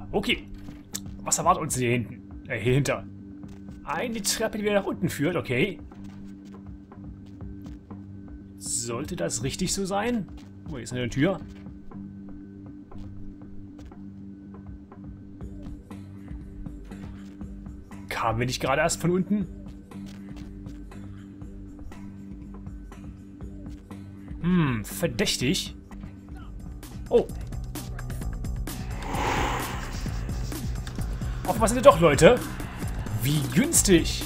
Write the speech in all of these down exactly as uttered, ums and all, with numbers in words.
Okay. Was erwartet uns hier hinten? Äh, hier hinter. Eine Treppe, die wieder nach unten führt, okay. Sollte das richtig so sein? Oh, hier ist eine Tür. Kamen wir nicht gerade erst von unten? Hm, verdächtig. Oh. Offenbar sind wir doch Leute. Wie günstig.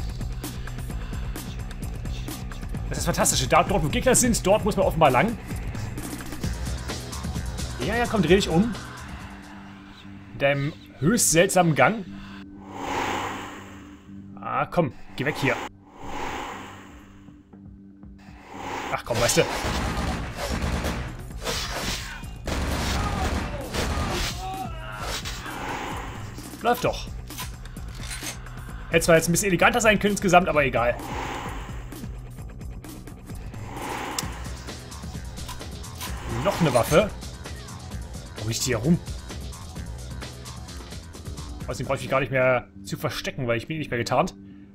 Das ist das Fantastische. Da, dort, wo Gegner sind, dort muss man offenbar lang. Ja, ja, komm, dreh dich um. In deinem höchst seltsamen Gang. Ah, komm, geh weg hier. Ach komm, weißt du. Läuft doch. Hätte zwar jetzt ein bisschen eleganter sein können insgesamt, aber egal. Noch eine Waffe. Wo riecht die hier rum? Außerdem brauche ich mich gar nicht mehr zu verstecken, weil ich bin nicht mehr getarnt.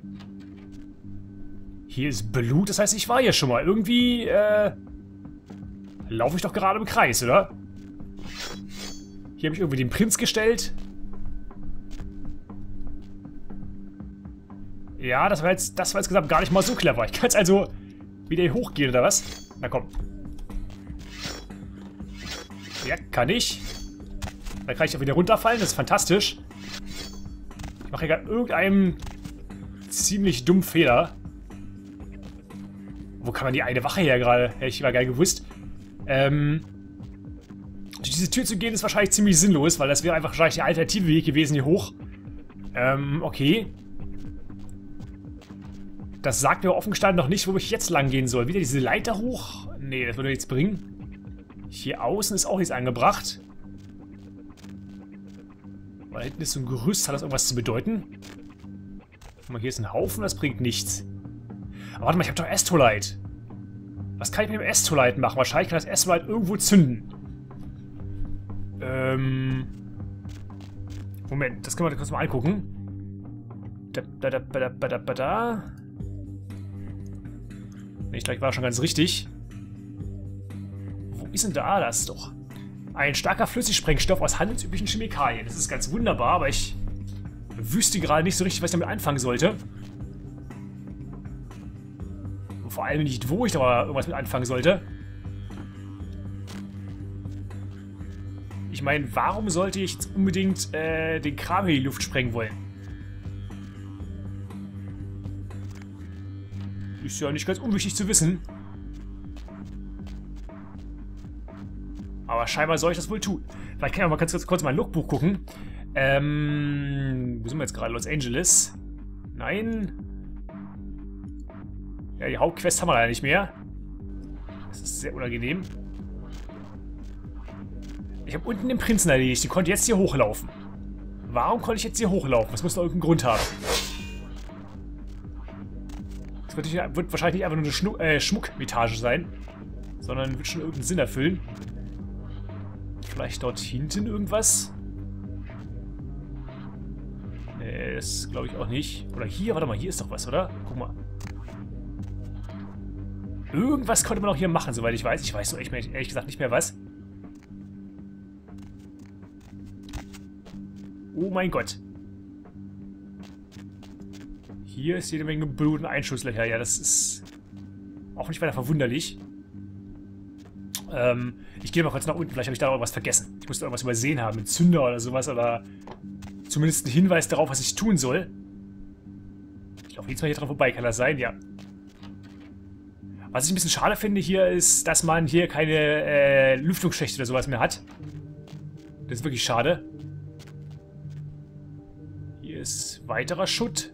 Hier ist Blut, das heißt, ich war hier schon mal. Irgendwie, äh... laufe ich doch gerade im Kreis, oder? Hier habe ich irgendwie den Prinz gestellt. Ja, das war jetzt, das war insgesamt gar nicht mal so clever. Ich kann jetzt also wieder hier hochgehen, oder was? Na komm. Ja, kann ich. Dann kann ich auch wieder runterfallen, das ist fantastisch. Ich mache hier gerade irgendeinen ziemlich dummen Fehler. Wo kann man die eine Wache her gerade? Hätte ich mal geil gewusst. Ähm, durch diese Tür zu gehen ist wahrscheinlich ziemlich sinnlos, weil das wäre einfach wahrscheinlich der alternative Weg gewesen hier hoch. Ähm, okay. Das sagt mir offen gestanden noch nicht, wo ich jetzt lang gehen soll. Wieder diese Leiter hoch? Nee, das würde nichts bringen. Hier außen ist auch nichts angebracht. Da hinten ist so ein Gerüst. Hat das irgendwas zu bedeuten? Guck mal, hier ist ein Haufen, das bringt nichts. Aber warte mal, ich habe doch Astrolite. Was kann ich mit dem Astrolite machen? Wahrscheinlich kann das Astrolite irgendwo zünden. Ähm... Moment, das können wir kurz mal angucken. Da, da, da, da, da, da, da, da. Ich glaube, ich war schon ganz richtig. Wo ist denn da das doch? Ein starker Flüssigsprengstoff aus handelsüblichen Chemikalien. Das ist ganz wunderbar, aber ich wüsste gerade nicht so richtig, was ich damit anfangen sollte. Und vor allem nicht, wo ich da irgendwas mit anfangen sollte. Ich meine, warum sollte ich jetzt unbedingt äh, den Kram in die Luft sprengen wollen? Ist ja nicht ganz unwichtig zu wissen. Aber scheinbar soll ich das wohl tun. Vielleicht kann ich auch mal ganz kurz mein Logbuch gucken. Ähm, wo sind wir jetzt gerade? Los Angeles? Nein. Ja, die Hauptquest haben wir leider nicht mehr. Das ist sehr unangenehm. Ich habe unten den Prinzen erledigt. Die konnte jetzt hier hochlaufen. Warum konnte ich jetzt hier hochlaufen? Das muss doch irgendeinen Grund haben. Das wird, wird wahrscheinlich nicht einfach nur eine Schnu äh, Schmuckmetage sein, sondern wird schon irgendeinen Sinn erfüllen. Vielleicht dort hinten irgendwas? Nee, das glaube ich auch nicht. Oder hier, warte mal, hier ist doch was, oder? Guck mal. Irgendwas konnte man auch hier machen, soweit ich weiß. Ich weiß so echt, ehrlich gesagt nicht mehr was. Oh mein Gott. Hier ist jede Menge Blut und Einschusslöcher. Ja, das ist auch nicht weiter verwunderlich. Ähm, ich gehe mal kurz nach unten. Vielleicht habe ich da irgendwas vergessen. Ich muss da irgendwas übersehen haben. Ein Zünder oder sowas. Oder zumindest ein Hinweis darauf, was ich tun soll. Ich laufe jetzt mal hier dran vorbei. Kann das sein? Ja. Was ich ein bisschen schade finde hier, ist, dass man hier keine äh, Lüftungsschächte oder sowas mehr hat. Das ist wirklich schade. Hier ist weiterer Schutt.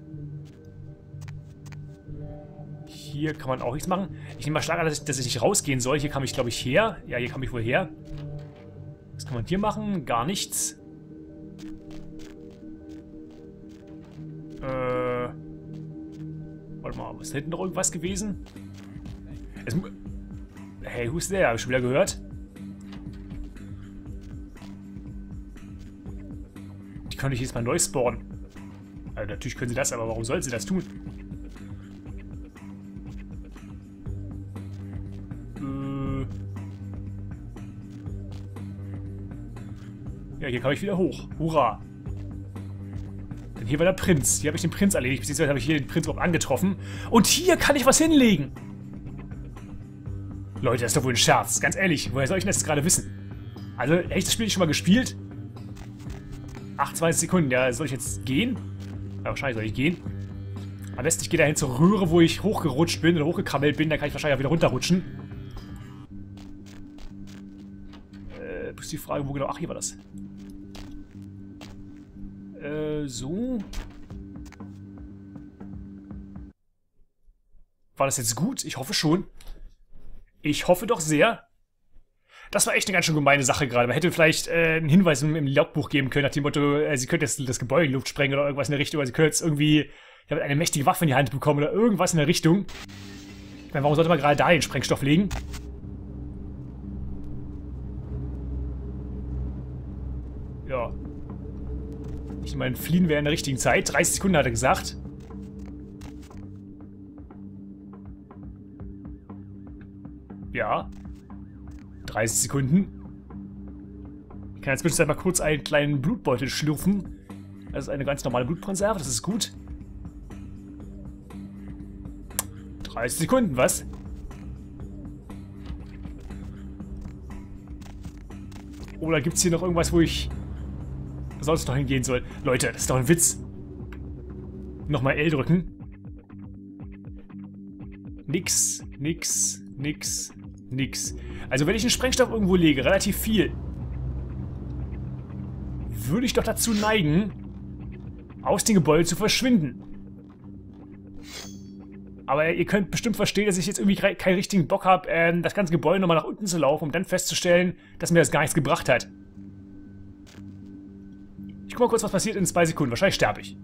Hier kann man auch nichts machen. Ich nehme mal stark an, dass ich, dass ich nicht rausgehen soll. Hier kam ich, glaube ich, her. Ja, hier kam ich wohl her. Was kann man hier machen? Gar nichts. Äh. Warte mal, ist da hinten noch irgendwas gewesen? Es, hey, who's there? Habe ich schon wieder gehört. Die können nicht jedes Mal neu spawnen. Also natürlich können sie das, aber warum sollen sie das tun? Äh ja, hier komme ich wieder hoch. Hurra! Denn hier war der Prinz. Hier habe ich den Prinz erledigt, beziehungsweise habe ich hier den Prinz überhaupt angetroffen. Und hier kann ich was hinlegen! Leute, das ist doch wohl ein Scherz. Ganz ehrlich, woher soll ich denn das gerade wissen? Also, hätte ich das Spiel nicht schon mal gespielt? achtundzwanzig Sekunden, ja, soll ich jetzt gehen? Ja, wahrscheinlich soll ich gehen. Am besten, ich gehe dahin zur Röhre, wo ich hochgerutscht bin oder hochgekrabbelt bin, dann kann ich wahrscheinlich auch wieder runterrutschen. Äh, bis die Frage, wo genau... Ach, hier war das. Äh, so. War das jetzt gut? Ich hoffe schon. Ich hoffe doch sehr. Das war echt eine ganz schön gemeine Sache gerade. Man hätte vielleicht äh, einen Hinweis im, im Logbuch geben können, nach dem Motto, äh, sie könnte jetzt das Gebäude in die Luft sprengen oder irgendwas in der Richtung. Oder sie könnte jetzt irgendwie ich habe eine mächtige Waffe in die Hand bekommen oder irgendwas in der Richtung. Ich meine, warum sollte man gerade da den Sprengstoff legen? Ja. Ich meine, fliehen wäre in der richtigen Zeit. dreißig Sekunden hat er gesagt. Ja. dreißig Sekunden. Ich kann jetzt bitte mal kurz einen kleinen Blutbeutel schlürfen. Das ist eine ganz normale Blutkonserve, das ist gut. dreißig Sekunden, was? Oder gibt es hier noch irgendwas, wo ich sonst noch hingehen soll? Leute, das ist doch ein Witz. Nochmal L drücken. Nix, nix, nix, nix. Also wenn ich einen Sprengstoff irgendwo lege, relativ viel, würde ich doch dazu neigen, aus dem Gebäude zu verschwinden. Aber ihr könnt bestimmt verstehen, dass ich jetzt irgendwie keinen richtigen Bock habe, ähm, das ganze Gebäude nochmal nach unten zu laufen, um dann festzustellen, dass mir das gar nichts gebracht hat. Ich guck mal kurz, was passiert in zwei Sekunden. Wahrscheinlich sterbe ich.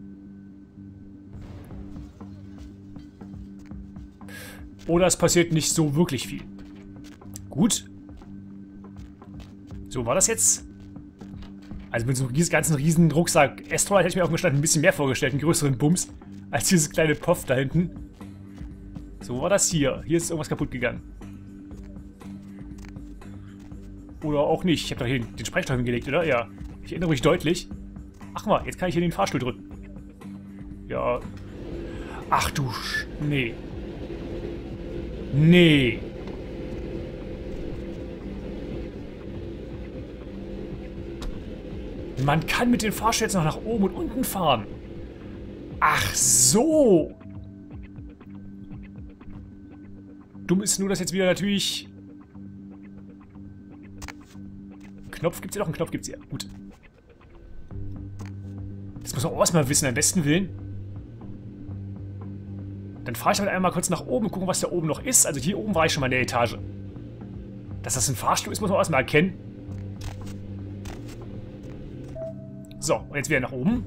Oder es passiert nicht so wirklich viel. Gut. So, war das jetzt? Also mit so einem ganzen riesen Rucksack Asteroid hätte ich mir auf dem Stand ein bisschen mehr vorgestellt, einen größeren Bums, als dieses kleine Puff da hinten. So, war das hier. Hier ist irgendwas kaputt gegangen. Oder auch nicht. Ich habe doch hier den Sprengstoff hingelegt, oder? Ja. Ich erinnere mich deutlich. Ach mal, jetzt kann ich hier den Fahrstuhl drücken. Ja. Ach du Sch... Nee. Nee. Man kann mit den Fahrstühlen jetzt noch nach oben und unten fahren. Ach so. Dumm ist nur, dass jetzt wieder natürlich... Knopf gibt's ja doch, einen Knopf gibt's ja. Gut. Das muss man auch erstmal wissen, am besten Willen. Dann fahre ich halt einmal kurz nach oben und gucken, was da oben noch ist. Also hier oben war ich schon mal in der Etage. Dass das ein Fahrstuhl ist, muss man auch erstmal erkennen. So, und jetzt wieder nach oben.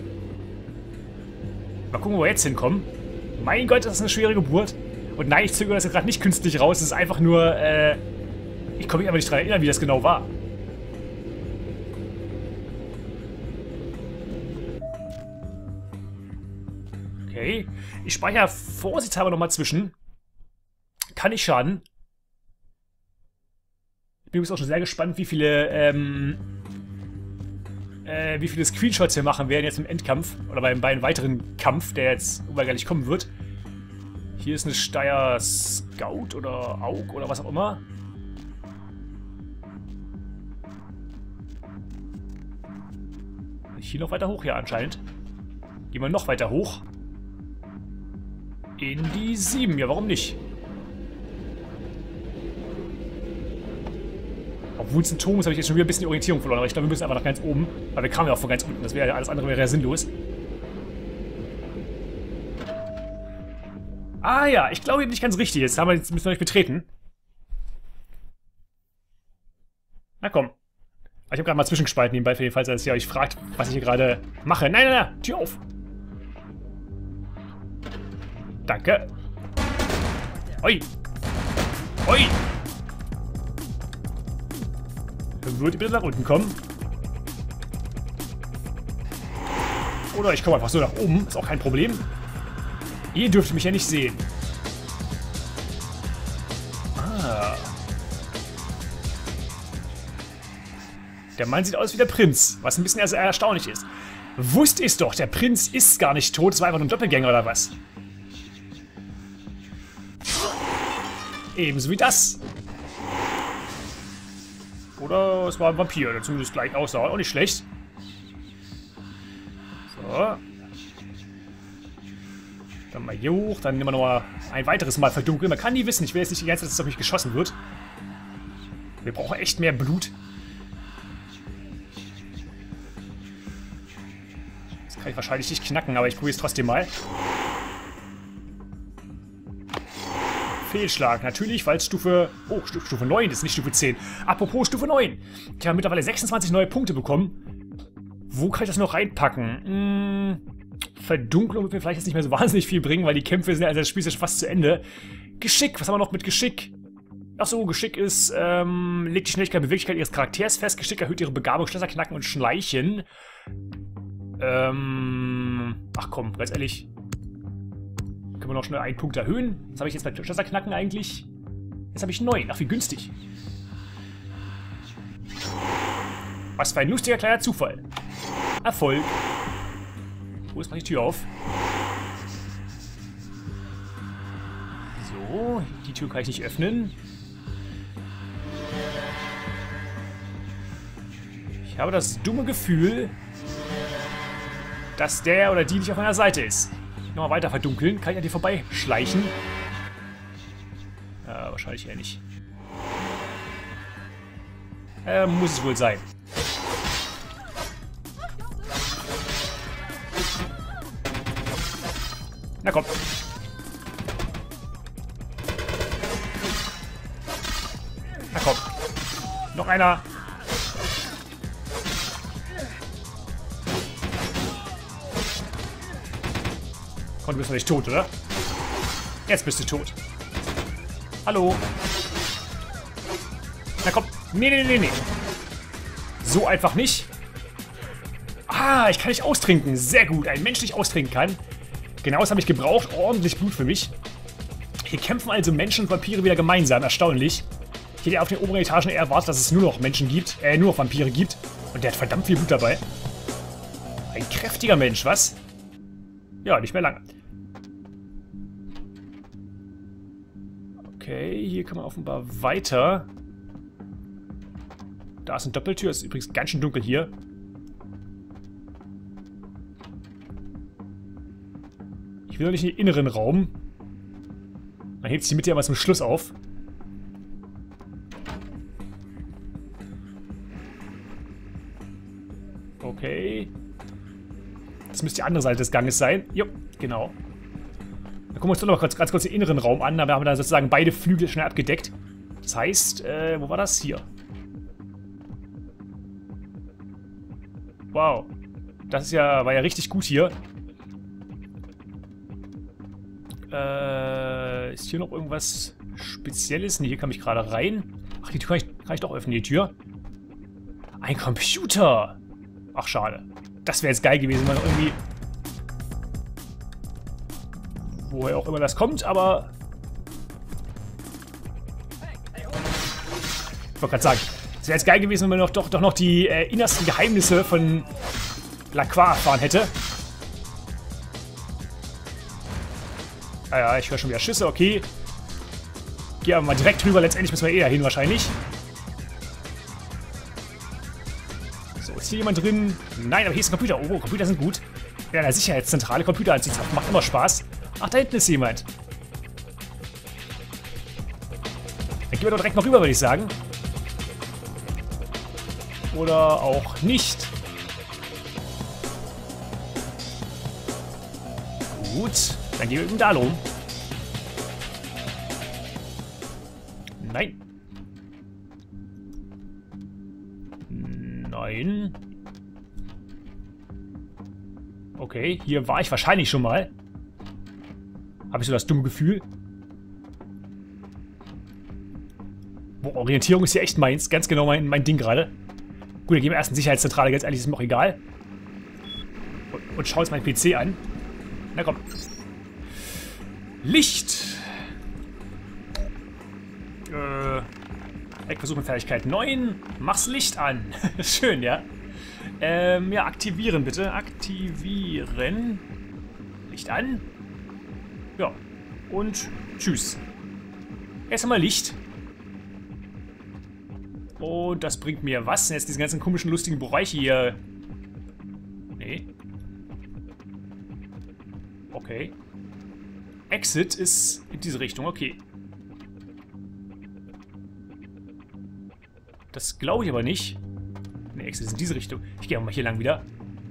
Mal gucken, wo wir jetzt hinkommen. Mein Gott, das ist eine schwere Geburt. Und nein, ich zögere das jetzt gerade nicht künstlich raus. Es ist einfach nur, äh... ich komme mich aber nicht daran erinnern, wie das genau war. Okay. Ich speichere vorsichtshalber nochmal zwischen. Kann nicht schaden. Ich bin übrigens auch schon sehr gespannt, wie viele, ähm... Äh, wie viele Screenshots wir machen werden jetzt im Endkampf. Oder beim, beim weiteren Kampf, der jetzt unweigerlich kommen wird. Hier ist eine Steyr Scout oder Aug oder was auch immer. Hier noch weiter hoch, ja anscheinend. Gehen wir noch weiter hoch. In die sieben, ja warum nicht? Obwohl es ein Turm ist, habe ich jetzt schon wieder ein bisschen die Orientierung verloren. Aber ich glaube, wir müssen einfach nach ganz oben. Weil wir kamen ja auch von ganz unten. Das wäre alles andere wäre ja sinnlos. Ah ja, ich glaube, nicht ganz richtig. Jetzt haben wir jetzt müssen wir nicht betreten. Na komm. Ich habe gerade mal zwischengespalten nebenbei, für den Fall, dass ihr euch fragt, was ich hier gerade mache. Nein, nein, nein, Tür auf. Danke. Oi. Oi. Würdet ihr bitte nach unten kommen? Oder ich komme einfach so nach oben. Ist auch kein Problem. Ihr dürft mich ja nicht sehen. Ah. Der Mann sieht aus wie der Prinz, was ein bisschen erstaunlich ist. Wusst ist doch, der Prinz ist gar nicht tot. Es war einfach nur ein Doppelgänger oder was? Ebenso wie das. Oder es war ein Vampir, der zumindest gleich aussah. Auch nicht schlecht. So. Dann mal hier hoch. Dann nehmen wir nochmal ein weiteres Mal verdunkeln. Man kann nie wissen. Ich will jetzt nicht die ganze Zeit, dass es auf mich geschossen wird. Wir brauchen echt mehr Blut. Das kann ich wahrscheinlich nicht knacken, aber ich probiere es trotzdem mal. Fehlschlag, natürlich, weil es Stufe... Oh, Stufe neun ist, nicht Stufe zehn. Apropos Stufe neun. Ich habe mittlerweile sechsundzwanzig neue Punkte bekommen. Wo kann ich das noch reinpacken? Hm, Verdunklung wird mir vielleicht jetzt nicht mehr so wahnsinnig viel bringen, weil die Kämpfe sind, also das Spiel ist ja fast zu Ende. Geschick, was haben wir noch mit Geschick? Achso, Geschick ist, ähm, legt die Schnelligkeit und Beweglichkeit ihres Charakters fest. Geschick erhöht ihre Begabung, Schlösser knacken und schleichen. Ähm, ach komm, ganz ehrlich. Können wir noch schnell einen Punkt erhöhen. Was habe ich jetzt bei Schlösser knacken eigentlich? Jetzt habe ich neun. Ach, wie günstig. Was für ein lustiger kleiner Zufall. Erfolg. Wo ist mal die Tür auf? So, die Tür kann ich nicht öffnen. Ich habe das dumme Gefühl, dass der oder die nicht auf meiner Seite ist. Nochmal weiter verdunkeln. Kann ich an dir vorbeischleichen? Ja, wahrscheinlich eher nicht. Äh, muss es wohl sein. Na komm. Na komm. Noch einer. Komm, du bist noch nicht tot, oder? Jetzt bist du tot. Hallo. Na komm. Nee, nee, nee, nee. So einfach nicht. Ah, ich kann nicht austrinken. Sehr gut. Ein Mensch nicht austrinken kann. Genau, das habe ich gebraucht. Ordentlich Blut für mich. Hier kämpfen also Menschen und Vampire wieder gemeinsam. Erstaunlich. Ich hätte auf den oberen Etagen eher erwartet, dass es nur noch Menschen gibt. Äh, nur noch Vampire gibt. Und der hat verdammt viel Blut dabei. Ein kräftiger Mensch, was? Ja, nicht mehr lange. Okay, hier kann man offenbar weiter. Da ist eine Doppeltür. Ist übrigens ganz schön dunkel hier. Ich will noch nicht in den inneren Raum. Man hebt sich die Mitte ja mal zum Schluss auf. Okay. Das müsste die andere Seite des Ganges sein. Jo, genau. Dann gucken wir uns doch noch ganz, ganz kurz den inneren Raum an. Da haben wir dann sozusagen beide Flügel schnell abgedeckt. Das heißt, äh, wo war das? Hier. Wow. Das ist ja, war ja richtig gut hier. Äh, ist hier noch irgendwas Spezielles? Ne, hier kam ich gerade rein. Ach, die Tür kann ich, kann ich doch öffnen, die Tür. Ein Computer. Ach, schade. Das wäre jetzt geil gewesen, wenn man irgendwie... Woher auch immer das kommt, aber... Ich wollte gerade sagen, es wäre jetzt geil gewesen, wenn man noch, doch, doch noch die äh, innersten Geheimnisse von Lacroix erfahren hätte. Ah ja, ich höre schon wieder Schüsse, okay. Geh aber mal direkt rüber, letztendlich müssen wir eh dahin wahrscheinlich. So, ist hier jemand drin? Nein, aber hier ist ein Computer. Oh, Computer sind gut. Ja, der Sicherheitszentrale, Computer anzuzapfen, macht immer Spaß. Ach, da hinten ist jemand. Dann gehen wir doch direkt mal rüber, würde ich sagen. Oder auch nicht. Gut, dann gehen wir eben da rum. Nein. Nein. Okay, hier war ich wahrscheinlich schon mal. Habe ich so das dumme Gefühl. Boah, Orientierung ist hier echt meins. Ganz genau mein, mein Ding gerade. Gut, dann gehen wir erst in Sicherheitszentrale. Ganz ehrlich, ist mir auch egal. und schaue jetzt meinen P C an. Na komm. Licht. Äh, Eckversuch mit Fertigkeit neun. Mach's Licht an. Schön, ja. Ähm, ja, aktivieren bitte. Aktivieren. Licht an. Ja. Und tschüss. Erst einmal Licht. Und das bringt mir was? Jetzt diesen ganzen komischen, lustigen Bereich hier. Nee. Okay. Exit ist in diese Richtung, okay. Das glaube ich aber nicht. Ne, Exit ist in diese Richtung. Ich gehe mal hier lang wieder.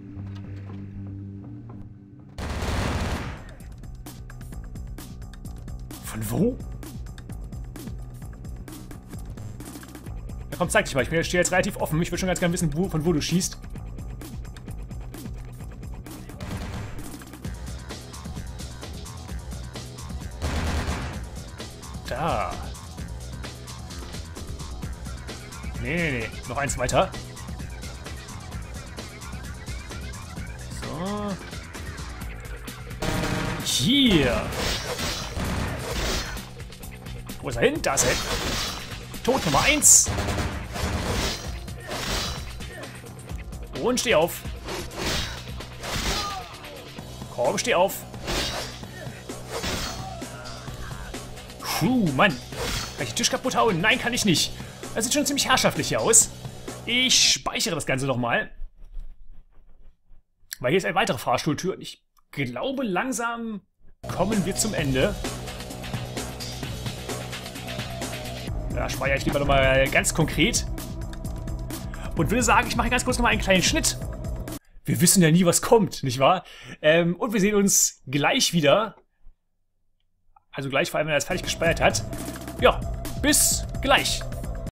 Von wo? Ja komm, zeig dich mal. Ich stehe jetzt relativ offen. Ich will schon ganz gerne wissen, wo, von wo du schießt. Da. Nee, nee, nee. Noch eins weiter. So. Hier. Wo ist er hin? Da ist er hin. Tod Nummer eins. Und steh auf. Komm, steh auf. Puh, Mann. Kann ich den Tisch kaputt hauen? Nein, kann ich nicht. Das sieht schon ziemlich herrschaftlich hier aus. Ich speichere das Ganze nochmal. Weil hier ist eine weitere Fahrstuhltür. Und ich glaube, langsam kommen wir zum Ende. Da speichere ich lieber nochmal ganz konkret. Und würde sagen, ich mache ganz kurz nochmal einen kleinen Schnitt. Wir wissen ja nie, was kommt, nicht wahr? Ähm, und wir sehen uns gleich wieder. Also gleich, vor allem, wenn er das fertig gespeichert hat. Ja, bis gleich.